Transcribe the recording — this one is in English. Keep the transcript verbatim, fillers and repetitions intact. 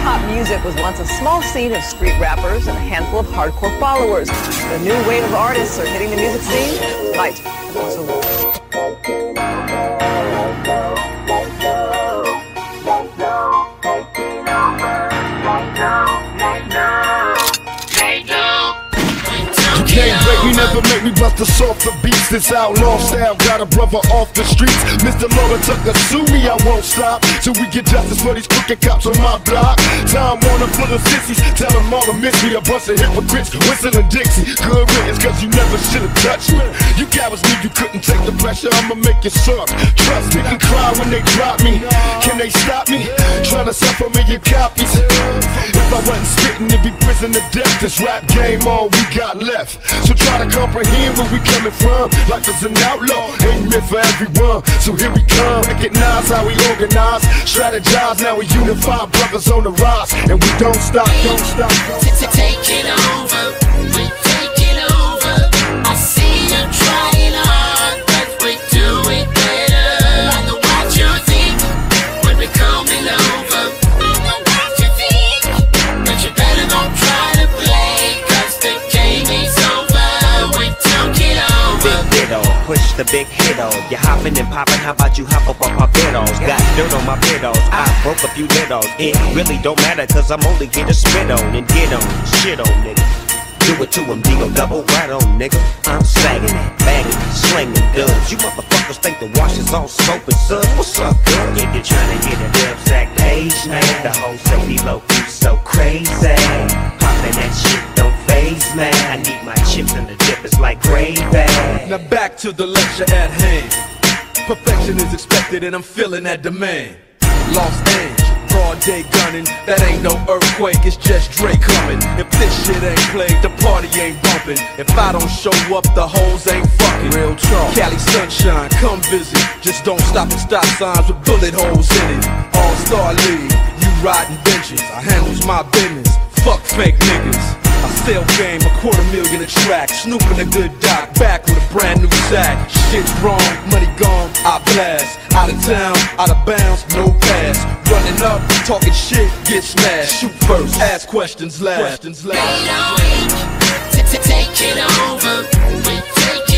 hip-hop music was once a small scene of street rappers and a handful of hardcore followers. The new wave of artists are hitting the music scene. Light and also Can't break me, never make me bust the softer beats. This outlaw style got a brother off the streets. Mister Laura Tucker, sue me, I won't stop till we get justice for these crooked cops on my block. Time Warner full of sissies, tell them all to miss me. A bunch of hypocrites, whistling Dixie. Good riddance, cause you never should've touched me. You cowards knew you couldn't take the pressure, I'ma make you soft. Trust me, and cry when they drop me. Can they stop me? Trying to sell for million copies. If I wasn't spitting, it'd be prison to death. This rap game, all we got left. So try to comprehend where we coming from. Life is an outlaw, ain't meant for everyone. So here we come, recognize how we organize, strategize, now we unify, brothers on the rise. And we don't stop, don't stop, don't stop. Take it over, we take it over. I see you trying hard, but we do it better. I know what you think when we coming over. I know what you think, but you better don't try to play, cause the game is over. Big ditto, push the big hit on. You hopping and popping, how about you hop up on my biddles? Got dirt on my biddles, I broke a few diddles. It really don't matter, cause I'm only here to spit on and get on, shit on, nigga. Do it to him, D-O double right on, nigga. I'm sagging it, bagging it, slinging dubs. You motherfuckers think the wash is all soap and suds. What's up, girl? If you're trying to get a dub sack page, man, the whole safety low you so crazy. Poppin' that shit don't phase, man. I need my chips and the dip is like gravy. Now back to the lecture at hand. Perfection is expected and I'm feeling that demand. Lost age, broad day gunning. That ain't no earthquake, it's just Dre coming. If this shit ain't played, the party ain't bumping. If I don't show up, the hoes ain't fucking. Real talk. Cali sunshine, come visit. Just don't stop at stop signs with bullet holes in it. All-Star League, you riding benches. I handles my business. Fuck fake niggas. I sell game, a quarter million a track. Snooping a good doc, back with a brand new sack. Shit's wrong, money gone, I blast. Out of town, out of bounds, no pass. Running up, talking shit, get smashed. Shoot first, ask questions last. Questions last. Take it over, we take